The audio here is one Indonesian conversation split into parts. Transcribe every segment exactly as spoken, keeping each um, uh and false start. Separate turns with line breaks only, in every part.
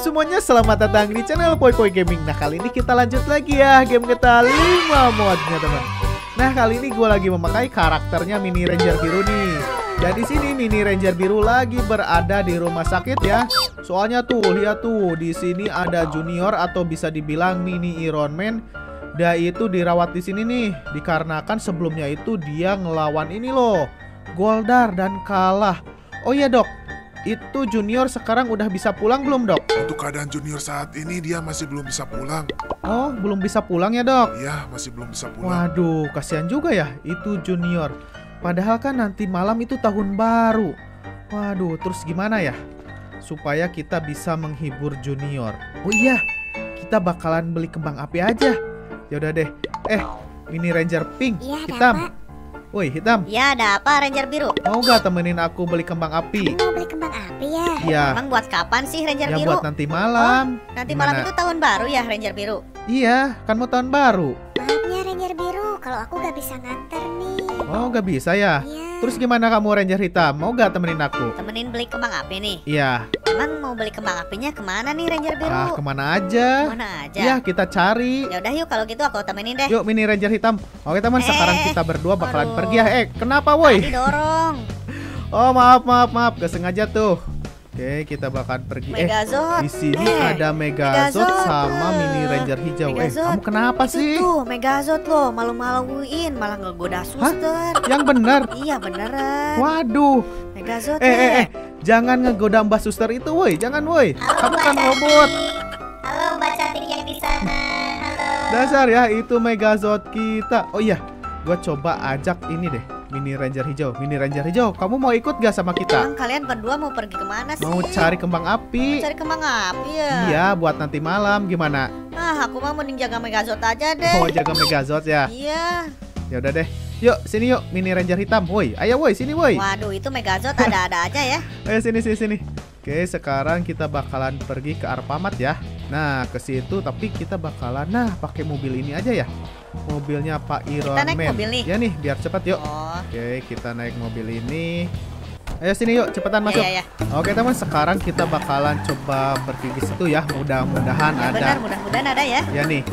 semuanya, selamat datang di channel Poi Poi Gaming. Nah, kali ini kita lanjut lagi ya game kita lima modnya, teman. Nah, kali ini gue lagi memakai karakternya Mini Ranger biru nih. Dan di sini Mini Ranger biru lagi berada di rumah sakit ya. Soalnya tuh, lihat tuh, di sini ada Junior atau bisa dibilang Mini Iron Man. Dia itu dirawat di sini nih, dikarenakan sebelumnya itu dia ngelawan ini loh, Goldar, dan kalah. Oh iya dok, itu Junior sekarang udah bisa pulang belum dok?
Untuk keadaan Junior saat ini dia masih belum bisa pulang.
Oh, belum bisa pulang ya dok?
Iya, masih belum bisa pulang.
Waduh, kasihan juga ya itu Junior. Padahal kan nanti malam itu tahun baru. Waduh, terus gimana ya supaya kita bisa menghibur Junior? Oh iya, kita bakalan beli kembang api aja. Yaudah deh. Eh, Mini Ranger pink,
Iya, ada
hitam.
apa?
Woi, hitam.
Ya, ada apa Ranger biru?
Mau gak temenin aku beli kembang api?
Mau beli kembang api ya?
Iya.
Emang buat kapan sih Ranger
Ya
biru?
buat nanti malam.
Nanti
Gimana?
malam itu tahun baru ya Ranger biru?
Iya, kan mau tahun baru.
Maafnya Ranger biru, kalau aku gak bisa nganter nih.
Oh, gak bisa ya?
Iya.
Terus gimana kamu Ranger hitam? Mau gak temenin aku?
Temenin beli kembang api nih.
Iya.
Emang mau beli kembang apinya kemana nih Ranger biru?
Ah, kemana aja?
Kemana aja?
Iya, kita cari.
Ya udah yuk, kalau gitu aku temenin deh.
Yuk, Mini Ranger hitam. Oke teman,
Eh,
sekarang
eh,
kita berdua bakalan
aduh.
pergi ya. Eh, kenapa woi?
Didorong.
Oh, maaf, maaf, maaf. Gak sengaja tuh. Oke, kita bakalan pergi. Eh,
Megazord.
di sini
Eh,
ada Megazord
Megazord.
sama Mini Ranger hijau. Eh,
Megazord.
kamu kenapa
Itu
sih?
tuh Megazord loh, malu-maluin, malah ngegoda suster.
Yang benar.
Iya beneran.
Waduh.
Megazord.
Eh, eh, eh. Jangan ngegoda Mbak Suster itu, woi. Jangan, woi. Kamu kan robot.
Halo Mbak cantik yang di sana. Halo.
Dasar ya, itu Megazord kita. Oh iya, gua coba ajak ini deh, Mini Ranger hijau. Mini Ranger hijau, kamu mau ikut gak sama kita?
Emang kalian berdua mau pergi kemana sih?
Mau cari kembang api?
Mau cari kembang api ya?
Iya, buat nanti malam. Gimana?
Ah, aku mah mending jaga Megazord aja deh.
Mau jaga Megazord ya?
Iya.
Ya udah deh. Yuk, sini yuk, Mini Ranger hitam. Woi, ayo woi, sini woi.
Waduh, itu Megazord ada-ada aja ya.
Ayo sini sini sini. Oke, sekarang kita bakalan pergi ke Arpamat ya. Nah, ke situ tapi kita bakalan nah pakai mobil ini aja ya. Mobilnya Pak Iron
Kita naik
Man.
mobil nih.
Ya nih, biar cepat yuk.
Oh.
Oke, kita naik mobil ini. Ayo sini yuk, cepetan masuk.
Ya, ya, ya.
Oke teman, sekarang kita bakalan coba pergi ke situ ya. Mudah-mudahan
Ya,
ada.
benar, mudah-mudahan ada ya.
Ya nih.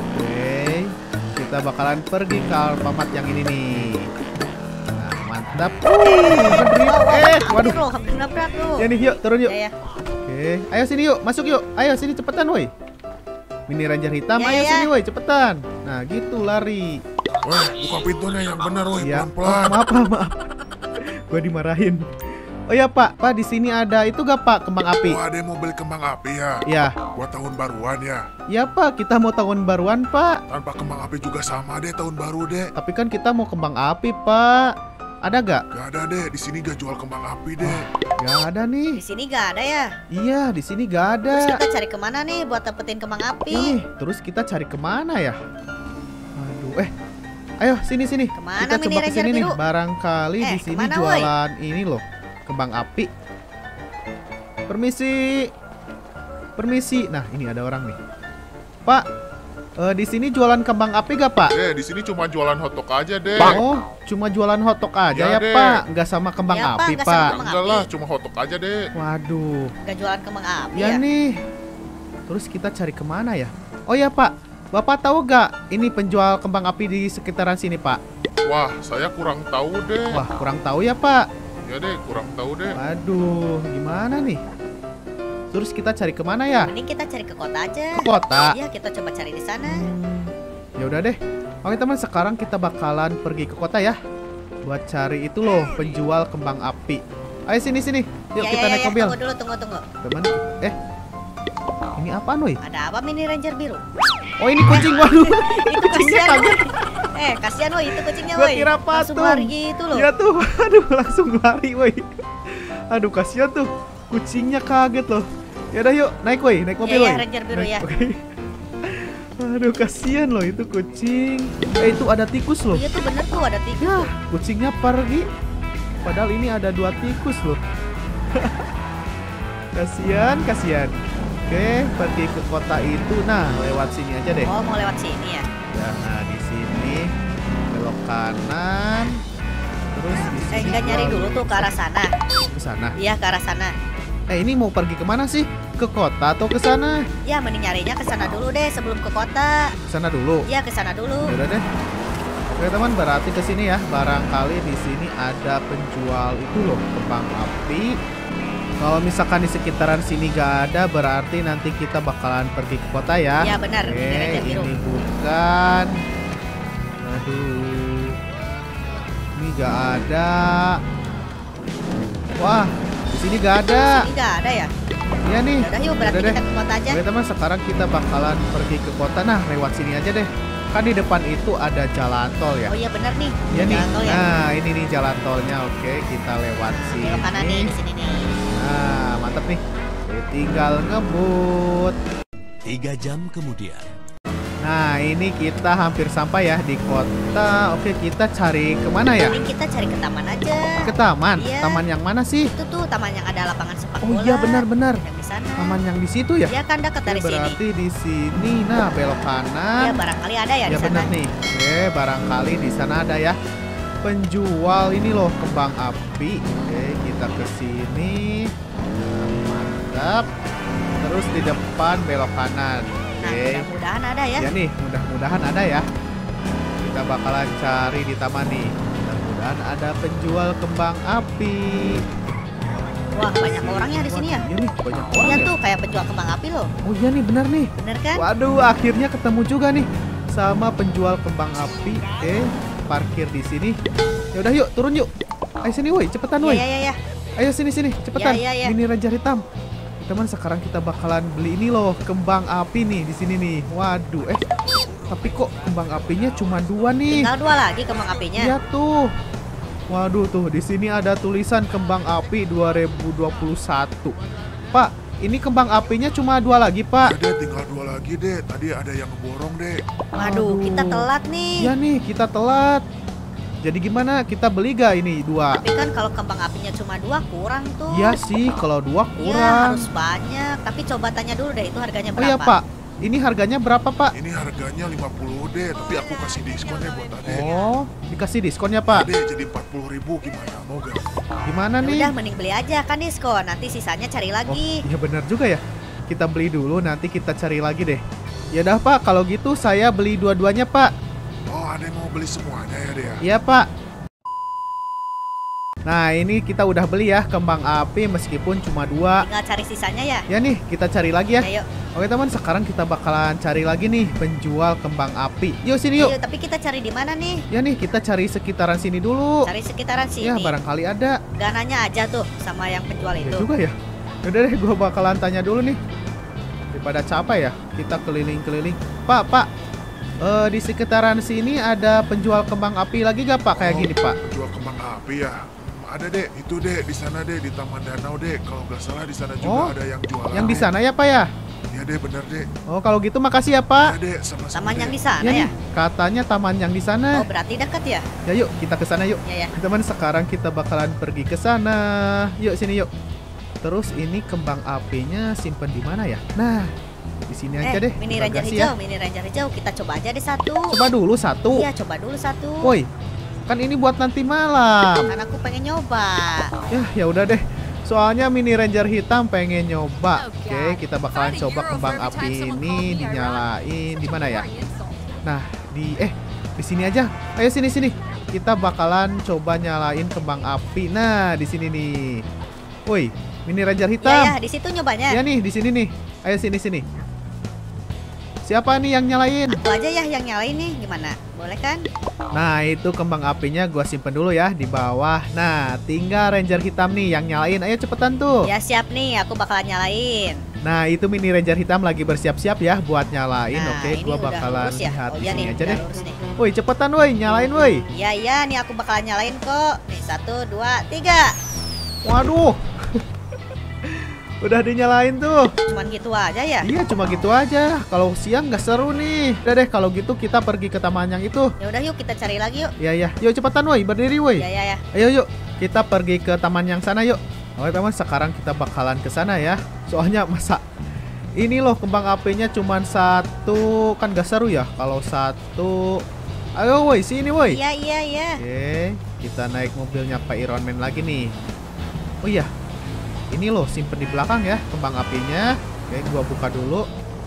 Oke, kita bakalan pergi ke Alfamart yang ini nih. Nah, mantap. Wih, berdiri. Eh, waduh.
Bro, hampir nabrak tuh.
Ya nih, yuk turun yuk.
Ya, ya.
Oke, ayo sini yuk, masuk yuk. Ayo sini cepetan, woi. Mini Ranger hitam,
Ya,
ayo
ya.
sini woi, cepetan. Nah, gitu lari.
Wah, buka pintunya yang benar, woi,
Ya, oh,
pelan-pelan.
maaf, maaf, maaf. Gua dimarahin. Oh ya Pak, Pak di sini ada itu gak Pak kembang api?
Wah, ada yang mau beli kembang api ya?
Ya,
Buat tahun baruan ya?
ya Pak, kita mau tahun baruan Pak.
Tanpa kembang api juga sama deh tahun baru deh.
Tapi kan kita mau kembang api Pak. Ada gak?
Gak ada deh, di sini gak jual kembang api deh.
Gak ada
Di
nih.
sini gak ada ya.
Iya, di sini gak
Terus
ada.
kita cari kemana nih buat dapetin kembang api?
Ya nih, terus kita cari kemana ya? Aduh, eh, ayo sini sini.
Kemana,
Kita
Mini
coba ke
Ranger
sini nih.
biru?
Barangkali
Eh,
di sini
kemana,
jualan ini loh, kembang api. Permisi, permisi. Nah, ini ada orang nih. Pak, eh, di sini jualan kembang api gak Pak?
Eh, di sini cuma jualan hotdog aja deh.
Oh, cuma jualan hotdog aja
Ya
ya,
deh.
Pak? Nggak sama kembang
Ya, Pak,
api
nggak sama
Pak?
kembang
Enggak
api.
lah, cuma hotdog aja deh.
Waduh.
Gak jualan kembang api
Ya
ya?
nih. Terus kita cari kemana ya? Oh ya Pak, Bapak tahu gak ini penjual kembang api di sekitaran sini Pak?
Wah, saya kurang tahu deh.
Wah, kurang tahu ya Pak.
Ya deh, kurang tahu deh.
Waduh, gimana nih? Terus kita cari kemana ya?
Mending kita cari ke kota aja.
Ke kota?
Iya, kita coba cari di sana.
Hmm, ya udah deh. Oke teman, sekarang kita bakalan pergi ke kota ya. Buat cari itu loh, penjual kembang api. Ayo sini sini. Yuk
Ya,
kita
ya,
naik
ya,
mobil.
Tunggu dulu, tunggu, tunggu.
Teman, eh. Ini apaan woi?
Ada apa Mini Ranger biru?
Oh ini kucing, waduh.
Itu
Kucingnya
kasihan,
kaget.
woy. Eh, kasihan woi, itu kucingnya
Gua
woi.
kira
Langsung
patung.
lari gitu loh.
Ya tuh, aduh langsung lari woi. Aduh kasihan tuh, kucingnya kaget loh. Ya udah yuk, naik woi, naik mobil
Iya,
woi.
iya, Ranger biru
Naik,
ya.
oke. Aduh kasihan loh itu kucing. Eh itu ada tikus loh.
Iya tuh bener tuh ada tikus.
Ya,
tuh.
kucingnya pergi. Padahal ini ada dua tikus loh. Kasihan, kasihan. Oke, pergi ke kota itu. Nah, lewat sini aja deh.
Oh, mau lewat sini ya?
Ya, nah di sini belok kanan. Terus di
Eh,
sini
enggak nyari
ke-
dulu tuh ke arah sana.
ke sana.
Iya, ke arah sana.
Eh, ini mau pergi kemana sih? Ke kota atau ke sana?
Ya mending nyarinya ke sana dulu deh sebelum ke kota.
Ke sana dulu.
Ya ke sana dulu.
Udah deh. Oke teman, berarti ke sini ya. Barangkali di sini ada penjual itu loh, kembang api. Kalau misalkan di sekitaran sini gak ada, berarti nanti kita bakalan pergi ke kota ya.
Ya benar.
Oke,
Mini Ranger biru.
ini bukan. Aduh. Ini gak ada. Wah, di sini gak ada.
Sini nggak ada ya?
Iya nih.
Udah yuk berarti
Udah deh.
kita ke kota aja.
Oke teman, sekarang kita bakalan pergi ke kota. Nah, lewat sini aja deh. Kan di depan itu ada jalan tol ya.
Oh iya benar nih.
Iya nih.
Jalan tol ya.
Nah, ini nih jalan tolnya. Oke, kita lewat sini.
Belok kanan nih di sini nih.
Nah, mantap nih. Oke, tinggal ngebut.
Tiga jam kemudian.
Nah, ini kita hampir sampai ya di kota. Oke, kita cari kemana ya?
Mending kita cari ke taman aja.
Ke taman?
Iya.
Taman yang mana sih?
Itu tuh taman yang ada lapangan sepak
Oh
bola.
iya, benar-benar.
Yang di sana.
Taman yang di situ ya?
Ya kan dekat dari
Oke,
sini.
berarti di sini. Nah, belok kanan.
Ya barangkali ada ya,
Ya
di sana.
benar nih. Oke, barangkali di sana ada ya. Penjual ini loh kembang api. Oke, kita ke sini. Mantap. Terus di depan belok kanan.
Nah,
Oke.
mudah-mudahan ada ya.
Ya nih, mudah-mudahan ada ya. Kita bakalan cari di taman nih. Mudah-mudahan ada penjual kembang api.
Wah, banyak orang ya di sini ya.
Iya nih, banyak orang
Iya
ya.
tuh kayak penjual kembang api loh.
Oh iya nih, benar nih.
Bener kan?
Waduh, akhirnya ketemu juga nih sama penjual kembang api. Oke, parkir di sini. Ya udah yuk, turun yuk. Ayo sini woi, cepetan
Iya,
woi.
iya, iya. Ya.
Ayo sini sini, cepetan.
Ya, ya, ya.
Mini Ranger hitam. Teman, sekarang kita bakalan beli ini loh, kembang api nih di sini nih. Waduh, eh tapi kok kembang apinya cuma dua nih?
Tinggal dua lagi kembang apinya.
Iya tuh. Waduh tuh, di sini ada tulisan kembang api dua ribu dua puluh satu. Pak, ini kembang apinya cuma dua lagi, Pak.
Ya, dek, tinggal dua lagi, dek. Tadi ada yang ngeborong, dek.
Waduh, kita telat nih.
Iya nih, kita telat. Jadi gimana? Kita beli gak ini dua?
Tapi kan kalau kembang apinya cuma dua kurang tuh.
Iya sih, kalau dua
Iya,
kurang.
harus banyak. Tapi coba tanya dulu deh itu harganya
Oh
berapa.
iya, Pak. Ini harganya berapa, Pak?
Ini harganya lima puluh, dek. Tapi aku kasih diskon deh buat adek.
Oh, dikasih diskon ya, Pak?
Dek, jadi empat puluh ribu gimana? Mau gak?
Gimana
Ya
nih?
udah mending beli aja kan diskon. Nanti sisanya cari
Oh,
lagi.
iya benar juga ya. Kita beli dulu, nanti kita cari lagi deh. Ya udah, Pak, kalau gitu saya beli dua-duanya, Pak.
Oh, adek mau beli semuanya ya, dek?
Iya, Pak. Nah, ini kita udah beli ya kembang api meskipun cuma dua.
Tinggal cari sisanya ya.
Ya nih, kita cari lagi ya.
Ayo,
Oke teman, sekarang kita bakalan cari lagi nih penjual kembang api. Yuk sini yuk.
ayo. Tapi kita cari di mana nih?
Ya nih, kita cari sekitaran sini dulu.
Cari sekitaran sini.
Ya, barangkali ada.
Gak nanya aja tuh sama yang penjual
Ya
itu.
juga ya. Yaudah deh, gue bakalan tanya dulu nih. Daripada capek ya, kita keliling-keliling. Pak, Pak. eh, di sekitaran sini ada penjual kembang api lagi gak, Pak? Kayak
Oh,
gini, Pak.
Jual kembang api ya? Ada, dek. Itu, dek. Di sana, dek. Di Taman Danau, dek. Kalau nggak salah di sana
Oh,
juga ada yang jualan.
Yang di
Dek.
sana ya, Pak ya?
Ya, dek. Bener, dek.
Oh, kalau gitu makasih ya, Pak.
Ya, dek. Sama-sama,
Taman yang
dek.
di sana
Ya
ya?
nih, katanya taman yang di sana.
Oh, berarti dekat ya?
Ya yuk, kita ke sana yuk.
Ya, ya.
Teman, sekarang kita bakalan pergi ke sana. Yuk sini yuk. Terus ini kembang apinya simpen di mana ya? Nah, di sini aja
Eh,
deh.
mini
di
ranger
bagasi
hijau, mini ranger hijau. Kita coba aja deh satu.
Coba dulu satu.
Iya, coba dulu satu.
Woi, kan ini buat nanti malam.
Kan aku pengen nyoba.
Ya, ya udah deh. Soalnya mini ranger hitam pengen nyoba. Oke, kita bakalan coba kembang api ini dinyalain di mana ya? Nah, di eh di sini aja. Ayo sini sini. Kita bakalan coba nyalain kembang api. Nah, di sini nih. Woi, mini ranger hitam.
Ya, ya, di situ nyobanya.
Ya nih, di sini nih. Ayo sini sini. Siapa nih yang nyalain?
Aku aja ya yang nyalain nih. Gimana? Boleh kan?
Nah, itu kembang apinya gua simpen dulu ya di bawah. Nah, tinggal ranger hitam nih yang nyalain. Ayo cepetan tuh.
Ya siap nih, aku bakalan nyalain.
Nah, itu mini ranger hitam lagi bersiap-siap ya buat nyalain.
Nah,
Oke,
ini
gua
udah
bakalan
lurus ya?
lihat
Oh
di
iya
sini
nih,
aja
udah
deh.
lurus nih.
Woi, cepetan woi, nyalain woi.
Iya, iya, nih aku bakalan nyalain kok. Nih, satu, dua, tiga.
Waduh. Udah dinyalain tuh.
Cuman gitu aja ya?
Iya, cuma gitu aja. Kalau siang nggak seru nih. Udah deh, kalau gitu kita pergi ke taman yang itu.
Ya udah yuk kita cari lagi yuk.
Iya, iya. Yuk cepetan woi, berdiri woi.
Ya, ya, ya.
Ayo yuk, kita pergi ke taman yang sana yuk. Oke teman, sekarang kita bakalan ke sana ya. Soalnya masa ini loh kembang apinya cuman satu, kan gak seru ya kalau satu. Ayo woi, sini woi.
Iya, iya, iya.
Oke, kita naik mobilnya Pak Iron Man lagi nih. Oh iya, ini loh, simpen di belakang ya kembang apinya. Oke, gua buka dulu.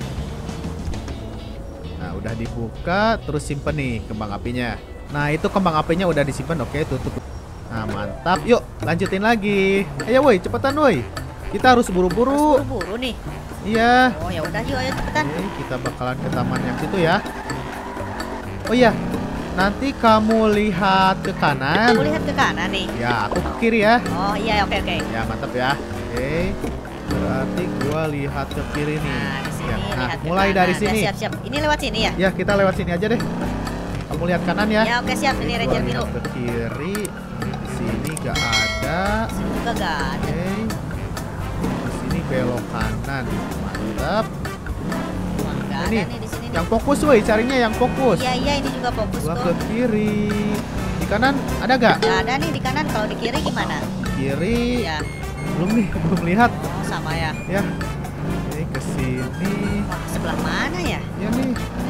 Nah, udah dibuka, terus simpen nih kembang apinya. Nah, itu kembang apinya udah disimpan. Oke, tutup. Nah, mantap. Yuk, lanjutin lagi. Ayo woi, cepetan woi. Kita harus buru-buru.
Harus buru-buru nih.
Iya.
Oh, ya udah yuk, ayo cepetan.
Oke, kita bakalan ke taman yang situ ya. Oh iya, nanti kamu lihat ke kanan.
Aku lihat ke kanan nih.
Ya, aku ke kiri ya.
Oh iya, oke oke.
Ya, mantap ya. Oke. Berarti gua lihat ke kiri nih.
Nah, di sini
Ya, nah,
lihat ke
mulai
kanan.
dari
Ya,
sini.
siap-siap. Ini lewat sini ya?
Ya, kita lewat sini aja deh. Kamu lihat kanan ya.
Ya, oke siap. Ini
Gua
Ranger
lihat
biru.
ke kiri. Di sini gak ada.
Sini juga gak ada.
Oke. Di sini belok kanan. Mantap.
Wah, gak ada
Ini,
nih di sini. nih.
Yang fokus woi, carinya yang fokus.
Iya iya, ini juga fokus
Gua
kok.
ke kiri. Di kanan ada gak?
Gak ada nih di kanan. Kalau di kiri gimana?
Kiri.
Ya.
Belum nih, belum lihat.
Oh, sama ya.
Ya. Oke, ke sini.
Wah, sebelah mana ya?
Ya nih.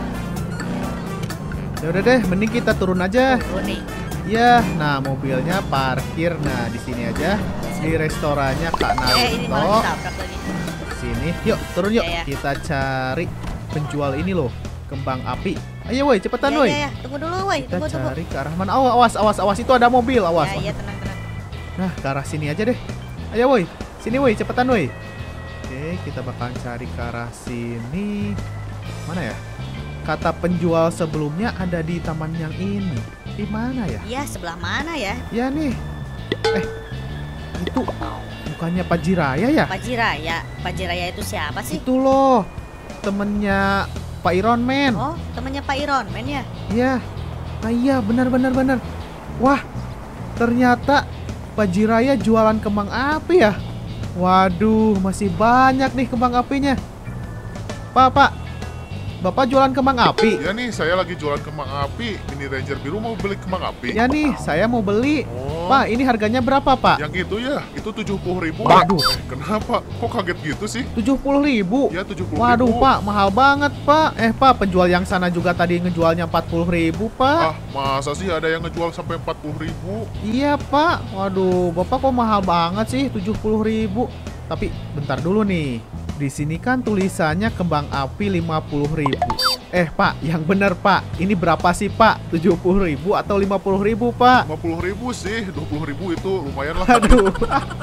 Ya udah deh, mending kita turun aja.
Turun nih.
Ya, nah mobilnya parkir nah di sini aja di restorannya Kak
Eh, ini malah
Naruto.
ditabrak lagi.
Sini, yuk turun yuk.
Ya, ya.
Kita cari penjual ini loh, kembang api. Ayo woi, cepetan
Ya,
woi.
ya, ya. Tunggu dulu, woi.
Kita
Tunggu, tunggu.
cari ke arah mana? Oh, awas, awas, awas itu ada mobil, awas.
Ya, iya, tenang, tenang.
Nah, ke arah sini aja deh. Ayo woi, sini woi, cepetan woi. Oke, kita bakalan cari ke arah sini. Mana ya? Kata penjual sebelumnya ada di taman yang ini. Di mana ya?
Iya, sebelah mana ya?
Ya nih. Eh, itu bukannya Pak Jiraya ya?
Pak Jiraya. Pak Jiraya itu siapa sih?
Itu loh, temennya Pak Iron Man.
Oh, temannya Pak Iron Man ya?
Iya. Ah iya, benar benar benar. Wah, ternyata Pak Jiraya jualan kembang api ya. Waduh, masih banyak nih kembang apinya. Pak, Pak. Bapak jualan kembang api?
Ya nih, saya lagi jualan kembang api. Mini Ranger biru mau beli kembang api.
Ya nih, saya mau beli.
Oh,
Pak, ini harganya berapa, Pak?
yang itu ya, itu tujuh puluh ribu.
Waduh.
Eh, kenapa? Kok kaget gitu sih?
tujuh puluh ribu.
Ya, tujuh puluh
Waduh,
ribu.
Pak, mahal banget, Pak. Eh, Pak, penjual yang sana juga tadi ngejualnya empat puluh ribu, Pak.
Ah, masa sih ada yang ngejual sampai empat puluh ribu?
Iya, Pak. Waduh, Bapak kok mahal banget sih, tujuh puluh ribu. Tapi bentar dulu nih. Di sini kan tulisannya kembang api lima puluh ribu. Eh, Pak, yang bener, Pak. Ini berapa sih, Pak? tujuh puluh ribu atau lima puluh ribu, Pak?
lima puluh ribu sih, dua puluh ribu itu lumayan lah.
Aduh.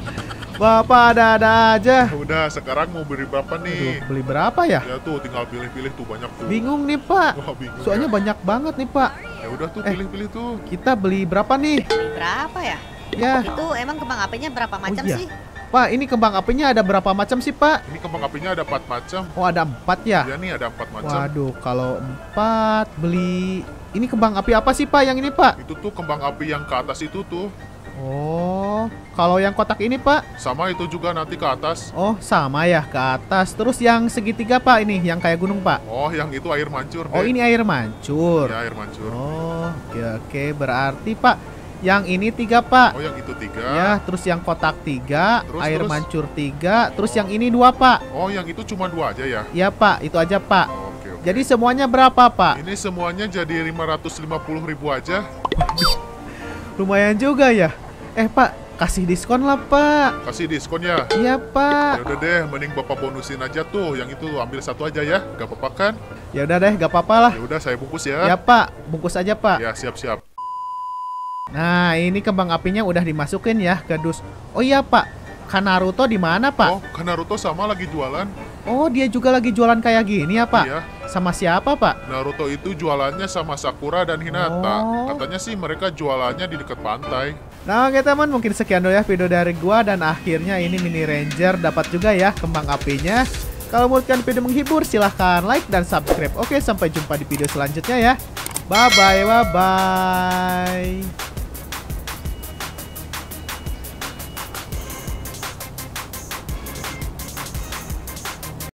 Bapak ada-ada aja.
Udah, sekarang mau beli berapa
Aduh,
nih?
beli berapa ya?
Ya tuh, tinggal pilih-pilih tuh banyak tuh.
Bingung nih, Pak.
Wah, bingung
Soalnya
ya.
banyak banget nih, Pak.
Ya udah tuh,
Eh.
pilih-pilih tuh.
Kita beli berapa nih?
Berapa ya?
Ya,
Itu emang kembang apinya berapa macam
iya.
sih?
Pak, ini kembang apinya ada berapa macam sih, Pak?
Ini kembang apinya ada empat macam.
Oh, ada empat ya?
Ya nih, ada empat macam.
Waduh, kalau empat beli... Ini kembang api apa sih, Pak, yang ini, Pak?
Itu tuh kembang api yang ke atas itu tuh.
Oh, kalau yang kotak ini, Pak?
Sama itu juga nanti ke atas.
Oh, sama ya, ke atas. Terus yang segitiga, Pak, ini, yang kayak gunung, Pak?
Oh, yang itu air mancur deh.
Oh, ini air mancur.
Ya, air mancur.
Oh, oke, oke. Berarti, Pak, yang ini tiga, Pak.
Oh, yang itu tiga.
Ya, terus yang kotak tiga,
Terus,
air
terus?
mancur tiga, terus yang ini dua, Pak.
Oh, yang itu cuma dua aja ya?
Ya, Pak, itu aja, Pak.
Oke, oke.
Jadi semuanya berapa, Pak?
Ini semuanya jadi lima ratus lima puluh ribu aja.
Lumayan juga ya. Eh, Pak, kasih diskon lah, Pak.
Kasih diskon ya?
Iya,
Ya
Pak.
udah deh, mending Bapak bonusin aja tuh. Yang itu ambil satu aja ya. Gak apa-apa kan?
Ya udah deh, gak apa-apa lah.
Ya udah, saya bungkus
Ya,
ya.
Pak, bungkus aja, Pak.
Ya, siap-siap.
Nah, ini kembang apinya udah dimasukin ya ke dus. Oh iya, Pak. Kak Naruto di mana, Pak?
Oh, kan Naruto sama lagi jualan.
Oh, dia juga lagi jualan kayak gini ya, Pak?
Iya.
Sama siapa, Pak?
Naruto itu jualannya sama Sakura dan Hinata.
Oh.
Katanya sih mereka jualannya di dekat pantai.
Nah, oke teman, mungkin sekian dulu ya video dari gua, dan akhirnya ini Mini Ranger dapat juga ya kembang apinya. Kalau menurut kalian video menghibur, silahkan like dan subscribe. Oke, sampai jumpa di video selanjutnya ya. Bye bye, bye bye.